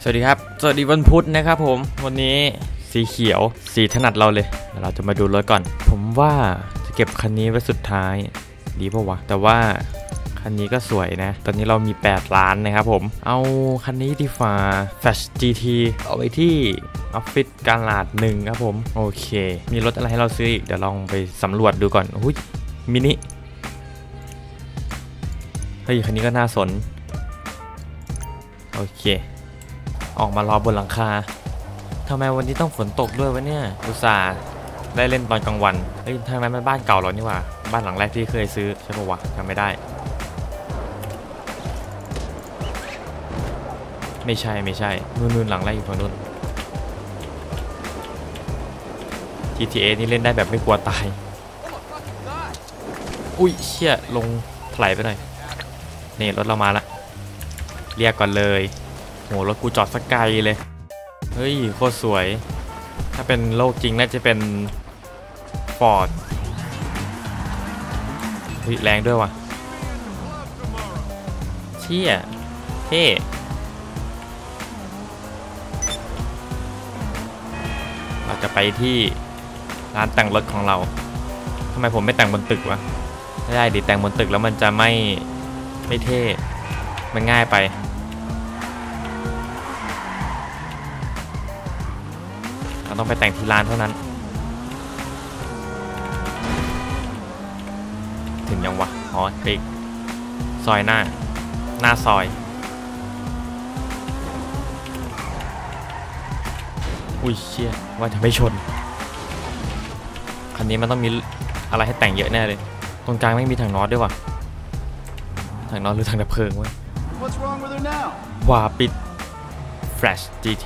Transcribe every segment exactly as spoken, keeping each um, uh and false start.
สวัสดีครับสวัสดีวันพุธนะครับผมวันนี้สีเขียวสีถนัดเราเลยเราจะมาดูรถก่อนผมว่าจะเก็บคันนี้ไว้สุดท้ายดีป่าวะแต่ว่าคันนี้ก็สวยนะตอนนี้เรามีแปดล้านนะครับผมเอาคันนี้ดีฟ้า Flash จี ที เอาไว้ที่ออฟฟิศการลาดหนึ่งครับผมโอเคมีรถอะไรให้เราซื้ออีกเดี๋ยวลองไปสำรวจดูก่อนอุ้ยมินิเฮ้ยคันนี้ก็น่าสนโอเคออกมารอบนหลังคาทำไมวันนี้ต้องฝนตกด้วยวะเนี่ยอุตส่าห์ได้เล่นตอนกลางวันเฮ้ยทางนั้นมันบ้านเก่าเรานี่หว่าบ้านหลังแรกที่เคยซื้อใช่ปะวะจำไม่ได้ไม่ใช่ไม่ใช่นู่นๆหลังแรกอยู่ฝั่งนู้น จี ที เอ นี่เล่นได้แบบไม่กลัวตายอุ้ยเชี่ยลงถลายไปหน่อยนี่รถเรามาละเรียกก่อนเลยโหรถกูจอดสักไกลเลยเฮ้ยโคตรสวยถ้าเป็นโลกจริงน่าจะเป็นฟอร์ดเฮ้ยแรงด้วยว่ะเชี่ยเท่เราจะไปที่ร้านแต่งรถของเราทำไมผมไม่แต่งบนตึกวะไม่ได้ดิแต่งบนตึกแล้วมันจะไม่ไม่เท่มันง่ายไปเราต้องไปแต่งที่ร้านเท่านั้นถึงยังวะอ๋ออีกซอยหน้าหน้าซอยอุ้ยเชี่ยว่าจะไม่ชนคันนี้มันต้องมีอะไรให้แต่งเยอะแน่เลยตรงกลางไม่มีถังน็อตด้วยวะถังน็อตหรือถังดับเพลิงวะว่าปิด Flash จี ที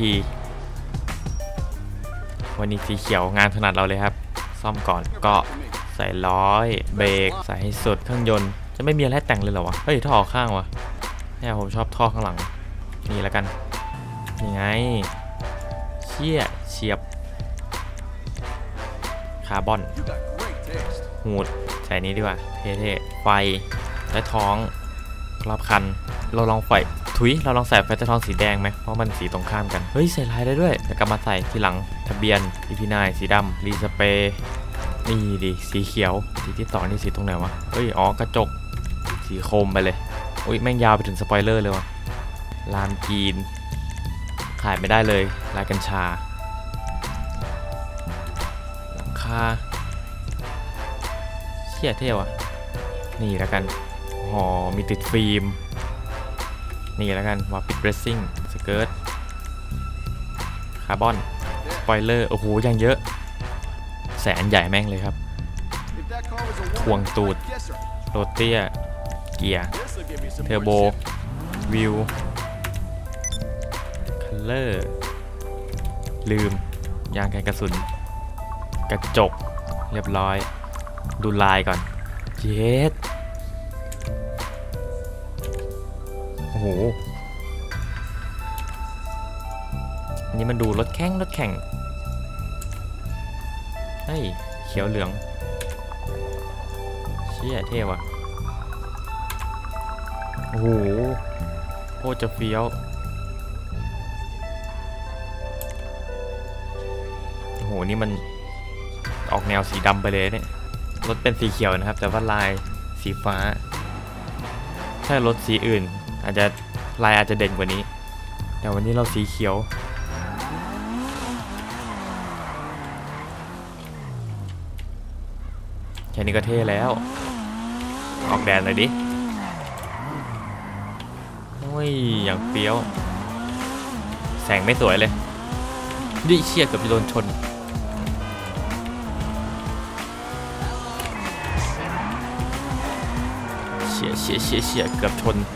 วันนี้สีเขียวงานถนัดเราเลยครับซ่อมก่อนก็ใส่ล้อยเบรกใส่ให้สุดเครื่องยนต์จะไม่มีอะไรแต่งเลยเหรอวะเฮ้ยท่อข้างวะเนี่ยผมชอบท่อข้างหลังนี่แล้วกันนี่ไงเชี่ยเฉียบคาร์บอนหูดใส่นี้ดีกว่าเท่ๆไฟและท้องรอบคันเราลองไฟถุยเราลองใส่ไฟใต้ท้องสีแดงไหมเพราะมันสีตรงข้ามกันเฮ้ยใส่ลายได้ด้วยแต่ก็มาใส่ทีหลังทะเบียน อี พี ไนน์ สีดำรีสเปรย์นี่ดิสีเขียวสีที่ต่อนี่สีตรงไหนวะเฮ้ยอ๋อกระจกสีโคมไปเลยอุ้ยแม่งยาวไปถึงสปอยเลอร์เลยวะลามกีนขายไม่ได้เลยลายกัญชาหลังคาเชี่ยเท่ว่ะนี่แล้วกันอ๋อมีติดฟิล์มนี่แล้วกันว่าปิดเรซซิ่งสเกิร์ตคาร์บอนสปอยเลอร์โอ้โหยังเยอะแสนใหญ่แม่งเลยครับทวงตูดโรเตียเกียร์เทอร์โบวิวคัลเลอร์ลืมยางกันกระสุนกระจกเรียบร้อยดูลายก่อนเย็ดโอ้โหอันนี้มันดูรถแข่งรถแข่งเฮ้ยเขียวเหลืองเชี่ยเท่ว่ะโอ้โหโคตรจะเฟี้ยวโอ้โหนี่มันออกแนวสีดำไปเลยเนี่ยรถเป็นสีเขียวนะครับแต่ว่าลายสีฟ้าถ้ารถสีอื่นอาจจะลายอาจจะเด่นกว่านี้แต่วันนี้เราสีเขียวแค่นี้ก็เท่แล้วออกแดดเลยดิโอ้ยอย่างเฟี้ยวแสงไม่สวยเลยดิเชี่ยเกือบจะโดนชนเชี่ยเชี่ยเชี่ยเชี่ยเกือบชน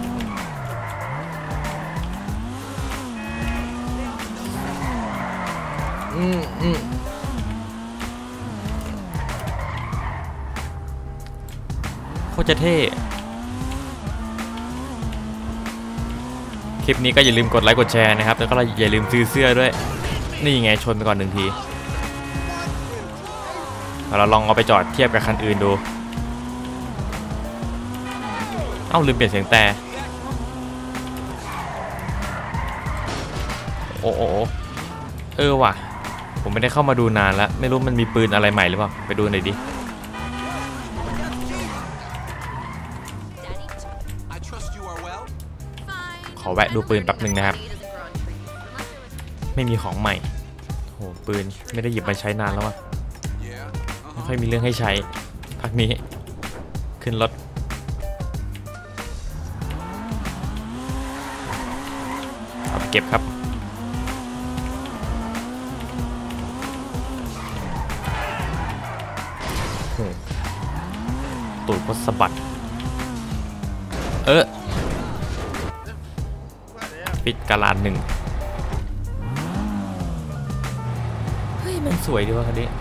อืมอืมโคตรจะเท่คลิปนี้ก็อย่าลืมกดไลค์กดแชร์นะครับแล้วก็อย่าลืมซื้อเสื้อด้วยนี่ไงชนไปก่อนหนึ่งทีเราลองเอาไปจอดเทียบกับคันอื่นดูเอ้าลืมเปลี่ยนเสียงแต่อ้โอ้เออว่ะผมไม่ได้เข้ามาดูนานแล้วไม่รู้มันมีปืนอะไรใหม่หรือเปล่าไปดูหน่อยดิขอแวะดูปืนแป๊บหนึ่งนะครับไม่มีของใหม่โหปืนไม่ได้หยิบมาใช้นานแล้วว่ะไม่ค่อยมีเรื่องให้ใช้พักนี้ขึ้นรถเอาเก็บครับตูดก็สะบัดเออปิดกาลานหนึ่งเฮ้ยมันสวยดีว่ะคันนี้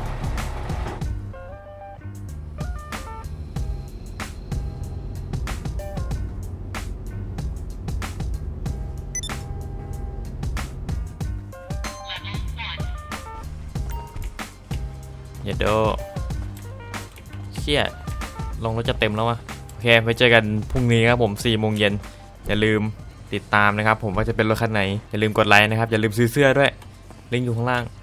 อย่าโดเชี่ยลงรถจะเต็มแล้ววะโอเคไปเจอกันพรุ่งนี้ครับผมสี่โมงเย็นอย่าลืมติดตามนะครับผมว่าจะเป็นรถคันไหนอย่าลืมกดไลค์นะครับอย่าลืมซื้อเสื้อด้วยลิงก์อยู่ข้างล่าง